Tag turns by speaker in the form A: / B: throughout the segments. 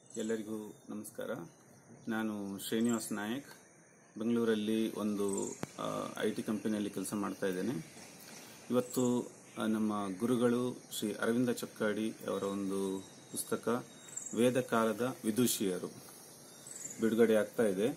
A: ಎಲ್ಲರಿಗೂ ನಮಸ್ಕಾರ. ನಾನು ಶ್ರೀನಿವಾಸ್ ನಾಯಕ್, ಬೆಂಗಳೂರಲ್ಲಿ ಒಂದು IT ಕಂಪನಿಯಲ್ಲಿ ಕೆಲಸ ಮಾಡ್ತಾ ಇದ್ದೇನೆ. ಇವತ್ತು ನಮ್ಮ ಗುರುಗಳು ಶ್ರೀ ಅರವಿಂದ ಚೊಕ್ಕಾಡಿ ಅವರ ಒಂದು ಪುಸ್ತಕ ವೇದ ಕಾಲದ ವಿದುಷಿಯರು ಬಿಡುಗಡೆ ಆಗ್ತಾ ಇದೆ.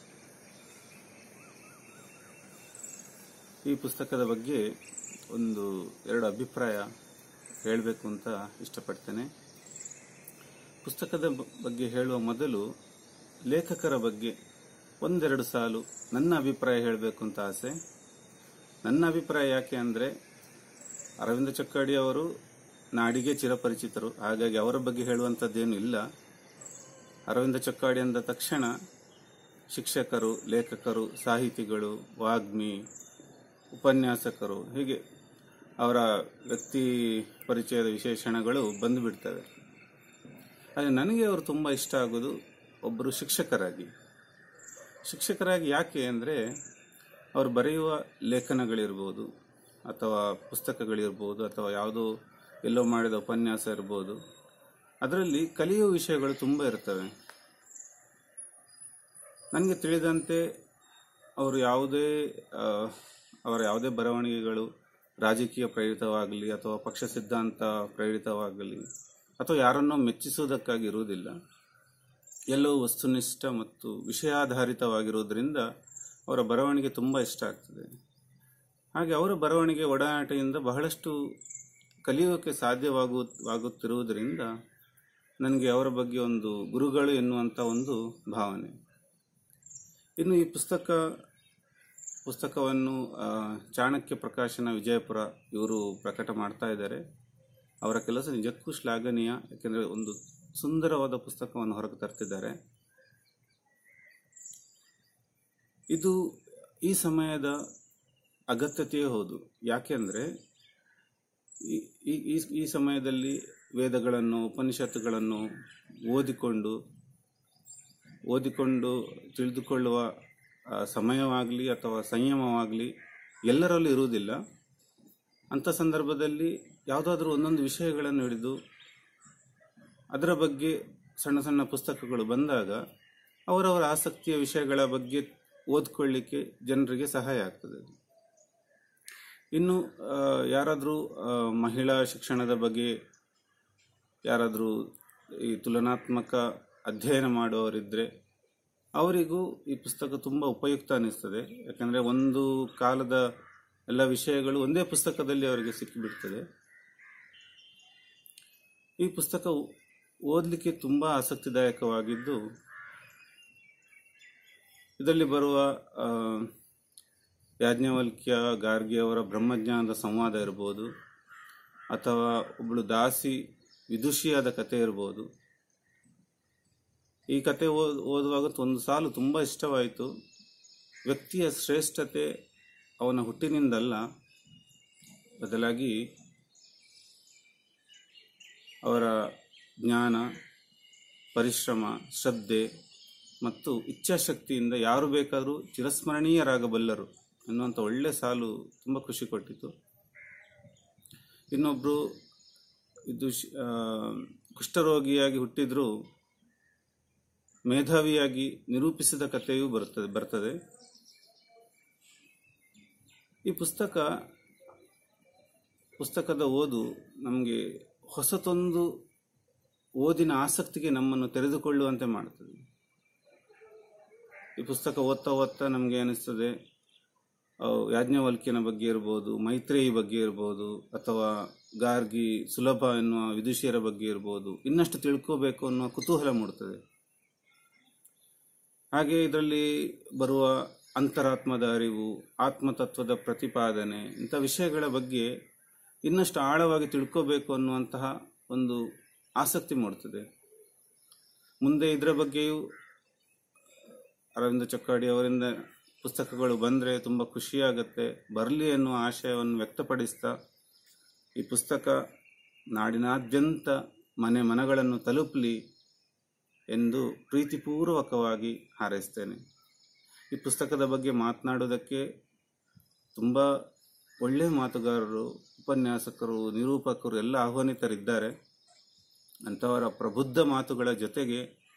A: ಈ ಪುಸ್ತಕದ ಬಗ್ಗೆ ಎರಡು ಅಭಿಪ್ರಾಯ ಹೇಳಬೇಕು ಅಂತ ಇಷ್ಟಪಡ್ತೇನೆ. ಪುಸ್ತಕದ ಬಗ್ಗೆ ಹೇಳುವ ಮೊದಲು ಲೇಖಕರ ಬಗ್ಗೆ ಒಂದೆರಡು ಸಾಲು ನನ್ನ ಅಭಿಪ್ರಾಯ ಹೇಳಬೇಕು ಅಂತ ಆಸೆ. ನನ್ನ ಅಭಿಪ್ರಾಯ ಯಾಕೆ ಅಂದರೆ, ಅರವಿಂದ ಚೊಕ್ಕಾಡಿ ಅವರು ನಾಡಿಗೆ ಚಿರಪರಿಚಿತರು, ಹಾಗಾಗಿ ಅವರ ಬಗ್ಗೆ ಹೇಳುವಂಥದ್ದೇನು ಇಲ್ಲ. ಅರವಿಂದ ಚೊಕ್ಕಾಡಿ ಅಂದ ತಕ್ಷಣ ಶಿಕ್ಷಕರು, ಲೇಖಕರು, ಸಾಹಿತಿಗಳು, ವಾಗ್ಮಿ, ಉಪನ್ಯಾಸಕರು, ಹೀಗೆ ಅವರ ವ್ಯಕ್ತಿ ಪರಿಚಯದ ವಿಶೇಷಣಗಳು ಬಂದುಬಿಡ್ತವೆ. ಆದರೆ ನನಗೆ ಅವರು ತುಂಬ ಇಷ್ಟ ಆಗೋದು ಒಬ್ಬರು ಶಿಕ್ಷಕರಾಗಿ ಯಾಕೆ ಅಂದರೆ, ಅವರು ಬರೆಯುವ ಲೇಖನಗಳಿರ್ಬೋದು, ಅಥವಾ ಪುಸ್ತಕಗಳಿರ್ಬೋದು, ಅಥವಾ ಯಾವುದೋ ಎಲ್ಲೋ ಮಾಡಿದ ಉಪನ್ಯಾಸ ಇರ್ಬೋದು, ಅದರಲ್ಲಿ ಕಲಿಯುವ ವಿಷಯಗಳು ತುಂಬ ಇರ್ತವೆ. ನನಗೆ ತಿಳಿದಂತೆ ಅವರ ಯಾವುದೇ ಬರವಣಿಗೆಗಳು ರಾಜಕೀಯ ಪ್ರೇರಿತವಾಗಲಿ ಅಥವಾ ಪಕ್ಷ ಸಿದ್ಧಾಂತ ಪ್ರೇರಿತವಾಗಲಿ ಅಥವಾ ಯಾರನ್ನೋ ಮೆಚ್ಚಿಸುವುದಕ್ಕಾಗಿ ಇರುವುದಿಲ್ಲ. ಎಲ್ಲವೂ ವಸ್ತುನಿಷ್ಠ ಮತ್ತು ವಿಷಯಾಧಾರಿತವಾಗಿರುವುದರಿಂದ ಅವರ ಬರವಣಿಗೆ ತುಂಬ ಇಷ್ಟ ಆಗ್ತದೆ. ಹಾಗೆ ಅವರ ಬರವಣಿಗೆ ಒಡನಾಟದಿಂದ ಬಹಳಷ್ಟು ಕಲಿಯೋಕೆ ಸಾಧ್ಯವಾಗುತ್ತಿರುವುದರಿಂದ ನನಗೆ ಅವರ ಬಗ್ಗೆ ಒಂದು ಗುರುಗಳು ಎನ್ನುವಂಥ ಒಂದು ಭಾವನೆ. ಇನ್ನು ಈ ಪುಸ್ತಕವನ್ನು ಚಾಣಕ್ಯ ಪ್ರಕಾಶನ ವಿಜಯಪುರ ಇವರು ಪ್ರಕಟ ಮಾಡ್ತಾ ಇದ್ದಾರೆ. ಅವರ ಕೆಲಸ ನಿಜಕ್ಕೂ ಶ್ಲಾಘನೀಯ. ಯಾಕೆಂದರೆ ಒಂದು ಸುಂದರವಾದ ಪುಸ್ತಕವನ್ನು ಹೊರಗೆ ತರ್ತಿದ್ದಾರೆ. ಇದು ಈ ಸಮಯದ ಅಗತ್ಯತೆಯೇ ಹೌದು. ಯಾಕೆಂದರೆ ಈ ಸಮಯದಲ್ಲಿ ವೇದಗಳನ್ನು, ಉಪನಿಷತ್ತುಗಳನ್ನು ಓದಿಕೊಂಡು ತಿಳಿದುಕೊಳ್ಳುವ ಸಮಯವಾಗಲಿ ಅಥವಾ ಸಂಯಮವಾಗಲಿ ಎಲ್ಲರಲ್ಲೂ ಇರುವುದಿಲ್ಲ. ಅಂಥ ಸಂದರ್ಭದಲ್ಲಿ ಯಾವುದಾದ್ರೂ ಒಂದೊಂದು ವಿಷಯಗಳನ್ನು ಹಿಡಿದು ಅದರ ಬಗ್ಗೆ ಸಣ್ಣ ಸಣ್ಣ ಪುಸ್ತಕಗಳು ಬಂದಾಗ ಅವರವರ ಆಸಕ್ತಿಯ ವಿಷಯಗಳ ಬಗ್ಗೆ ಓದ್ಕೊಳ್ಳಿಕ್ಕೆ ಜನರಿಗೆ ಸಹಾಯ ಆಗ್ತದೆ. ಇನ್ನು ಯಾರಾದರೂ ಮಹಿಳಾ ಶಿಕ್ಷಣದ ಬಗ್ಗೆ ಯಾರಾದರೂ ಈ ತುಲನಾತ್ಮಕ ಅಧ್ಯಯನ ಮಾಡುವವರಿದ್ದರೆ ಅವರಿಗೂ ಈ ಪುಸ್ತಕ ತುಂಬ ಉಪಯುಕ್ತ ಅನ್ನಿಸ್ತದೆ. ಯಾಕಂದರೆ ಒಂದು ಕಾಲದ ಎಲ್ಲ ವಿಷಯಗಳು ಒಂದೇ ಪುಸ್ತಕದಲ್ಲಿ ಅವರಿಗೆ ಸಿಕ್ಕಿಬಿಡ್ತದೆ. ಈ ಪುಸ್ತಕ ಓದಲಿಕ್ಕೆ ತುಂಬ ಆಸಕ್ತಿದಾಯಕವಾಗಿದ್ದು, ಇದರಲ್ಲಿ ಬರುವ ಯಾಜ್ಞವಲ್ಕ್ಯ ಗಾರ್ಗಿ ಅವರ ಬ್ರಹ್ಮಜ್ಞಾನದ ಸಂವಾದ ಇರ್ಬೋದು, ಅಥವಾ ಒಬ್ಬಳು ದಾಸಿ ವಿದುಷಿಯಾದ ಕತೆ ಇರ್ಬೋದು. ಈ ಕತೆ ಓದುವಾಗ ಒಂದು ಸಾಲು ತುಂಬ ಇಷ್ಟವಾಯಿತು. ವ್ಯಕ್ತಿಯ ಶ್ರೇಷ್ಠತೆ ಅವನ ಹುಟ್ಟಿನಿಂದಲ್ಲ, ಬದಲಾಗಿ ಅವರ ಜ್ಞಾನ, ಪರಿಶ್ರಮ, ಶ್ರದ್ಧೆ ಮತ್ತು ಇಚ್ಛಾಶಕ್ತಿಯಿಂದ ಯಾರು ಬೇಕಾದರೂ ಚಿರಸ್ಮರಣೀಯರಾಗಬಲ್ಲರು ಎನ್ನುವಂಥ ಒಳ್ಳೆ ಸಾಲು ತುಂಬ ಖುಷಿ ಕೊಟ್ಟಿತು. ಇನ್ನೊಬ್ಬರು ಕುಷ್ಠರೋಗಿಯಾಗಿ ಹುಟ್ಟಿದ್ರೂ ಮೇಧಾವಿಯಾಗಿ ನಿರೂಪಿಸಿದ ಕಥೆಯೂ ಬರ್ತದೆ. ಈ ಪುಸ್ತಕದ ಓದು ನಮಗೆ ಹೊಸತೊಂದು ಓದಿನ ಆಸಕ್ತಿಗೆ ನಮ್ಮನ್ನು ತೆರೆದುಕೊಳ್ಳುವಂತೆ ಮಾಡುತ್ತದೆ. ಈ ಪುಸ್ತಕ ಓದ್ತಾ ನಮಗೆ ಅನಿಸ್ತದೆ, ಯಾಜ್ಞವಲ್ಕ್ಯನ ಬಗ್ಗೆ ಇರ್ಬೋದು, ಮೈತ್ರೇಯಿ ಬಗ್ಗೆ ಇರ್ಬೋದು, ಅಥವಾ ಗಾರ್ಗಿ, ಸುಲಭ ಎನ್ನುವ ವಿದುಷಿಯರ ಬಗ್ಗೆ ಇರ್ಬೋದು, ಇನ್ನಷ್ಟು ತಿಳ್ಕೋಬೇಕು ಅನ್ನುವ ಕುತೂಹಲ ಮೂಡುತ್ತದೆ. ಹಾಗೆ ಇದರಲ್ಲಿ ಬರುವ ಅಂತರಾತ್ಮದ ಅರಿವು, ಆತ್ಮತತ್ವದ ಪ್ರತಿಪಾದನೆ, ಇಂಥ ವಿಷಯಗಳ ಬಗ್ಗೆ ಇನ್ನಷ್ಟು ಆಳವಾಗಿ ತಿಳ್ಕೋಬೇಕು ಅನ್ನುವಂತಹ ಒಂದು ಆಸಕ್ತಿ ಮೂಡುತ್ತದೆ. ಮುಂದೆ ಇದರ ಬಗ್ಗೆಯೂ ಅರವಿಂದ ಚೊಕ್ಕಾಡಿ ಅವರಿಂದ ಪುಸ್ತಕಗಳು ಬಂದರೆ ತುಂಬ ಖುಷಿಯಾಗತ್ತೆ. ಬರಲಿ ಎನ್ನುವ ಆಶಯವನ್ನು ವ್ಯಕ್ತಪಡಿಸ್ತಾ ಈ ಪುಸ್ತಕ ನಾಡಿನಾದ್ಯಂತ ಮನೆಗಳನ್ನು ತಲುಪಲಿ ಎಂದು ಪ್ರೀತಿಪೂರ್ವಕವಾಗಿ ಹಾರೈಸ್ತೇನೆ. ಈ ಪುಸ್ತಕದ ಬಗ್ಗೆ ಮಾತನಾಡೋದಕ್ಕೆ ತುಂಬ ಒಳ್ಳೆಯ ಮಾತುಗಾರರು, ಉಪನ್ಯಾಸಕರು, ನಿರೂಪಕರು ಎಲ್ಲ ಆಹ್ವಾನಿತರಿದ್ದಾರೆ. ಅಂಥವರ ಪ್ರಬುದ್ಧ ಮಾತುಗಳ ಜೊತೆಗೆ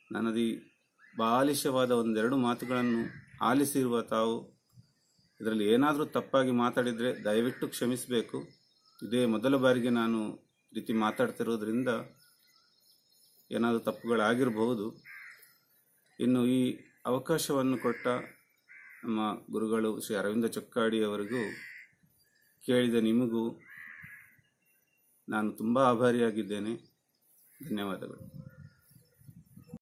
A: ನನ್ನದಿ ಬಾಲಿಶವಾದ ಒಂದೆರಡು ಮಾತುಗಳನ್ನು ಆಲಿಸಿರುವ ತಾವು ಇದರಲ್ಲಿ ಏನಾದರೂ ತಪ್ಪಾಗಿ ಮಾತಾಡಿದರೆ ದಯವಿಟ್ಟು ಕ್ಷಮಿಸಬೇಕು. ಇದೇ ಮೊದಲ ಬಾರಿಗೆ ನಾನು ಈ ರೀತಿ ಮಾತಾಡ್ತಿರೋದ್ರಿಂದ ಏನಾದರೂ ತಪ್ಪುಗಳಾಗಿರಬಹುದು. ಇನ್ನು ಈ ಅವಕಾಶವನ್ನು ಕೊಟ್ಟ ನಮ್ಮ ಗುರುಗಳು ಶ್ರೀ ಅರವಿಂದ ಚೊಕ್ಕಾಡಿ ಅವರಿಗೂ ಕೇಳಿದ ನಿಮಗೂ ನಾನು ತುಂಬ ಆಭಾರಿಯಾಗಿದ್ದೇನೆ. ಧನ್ಯವಾದಗಳು.